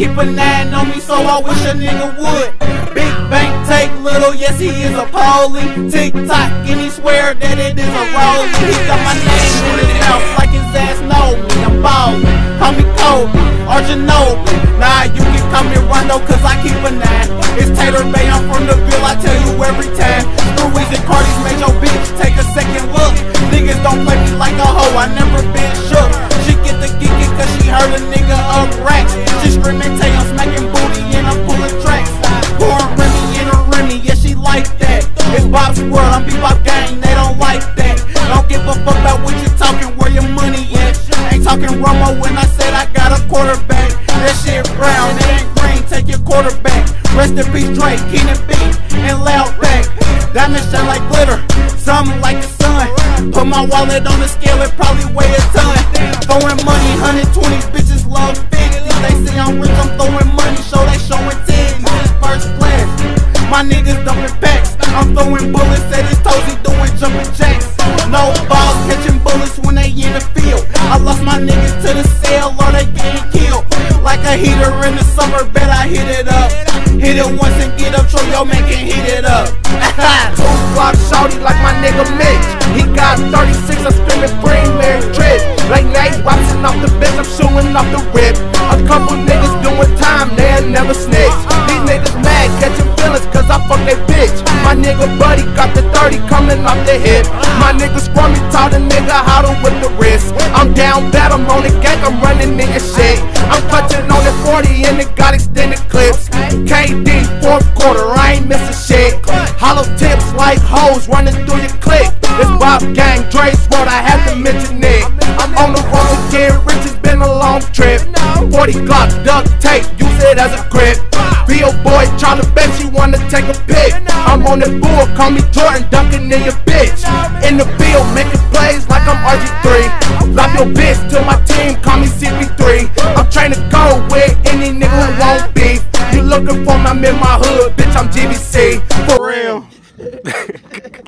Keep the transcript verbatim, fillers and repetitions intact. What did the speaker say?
keep a nine on me, so I wish a nigga would. Big bank take little, yes he is a poly. Tick tock, and he swear that it is a rollie. He got my name in his mouth like his ass know me. I'm ballin', call me Kobe or Ginobili. Nah, you can call me Rondo, cause I keep a nine. It's Taylor Bay, I'm from the Ville, I tell you every time. Screwies and Cardi's made your bitch take a second look. Niggas don't play me like a hoe, I never been shook. She get the geeking cause she heard a nigga up racks. She screaming, tay, I'm smacking booty and I'm pulling tracks. Pouring Remy in a Remy, yeah she like that. It's Bob's world, I'm Bebop gang, they don't like that. Don't give a fuck about what you talking, where your money at. Ain't talking Romo when I said I got a quarterback. That shit brown, it ain't green, take your quarterback. Rest in peace Drake, Keenan B, and Loudback. Diamonds shine like glitter, something like the sun. Put my wallet on the scale, it probably weigh a ton. Throwing money, one hundred twenty bitches love fifty. They say I'm rich, I'm throwing money, so they showing titties. First class, my niggas dumping packs. I'm throwing bullets at his toes, he doing jumping jacks. No balls catching bullets when they in the field. I lost my niggas to the cell or they getting killed. Like a heater in the summer, bet I hit it up. Hit it once and get up, so yo man can hit it up. Two block shorty like my nigga Mitch. He got thirty-six, I'm screaming bring Mary Trip. Like now he's watching off the bench, I'm shooting off the rip. A couple niggas doing time, they'll never snitch. These niggas mad, catching feelings cause I fuck they bitch. My nigga Buddy got the thirty coming off the hip. My nigga Scrummy taught a nigga how to whip the wrist. I'm down bad, I'm on the gang, I'm running nigga shit. I'm clutching on the forty and it got extended clips. K D, fourth quarter, I ain't missing shit. Hollow tips like hoes running through your clique. It's Bob Gang, Dre's Road, I had to mention it. I'm on the road again, rich, it's been a long trip. forty Glock, duct tape, use it as a grip. Bill boy, Charlie bet you wanna take a pic. I'm on the bull, call me Jordan, dunking in your bitch. In the field, making plays like I'm R G three. Love your bitch to my team, call me C P three. I'm trying to go with any nigga who won't beef. You looking for me, I'm in my hood, bitch, I'm G B C. For real.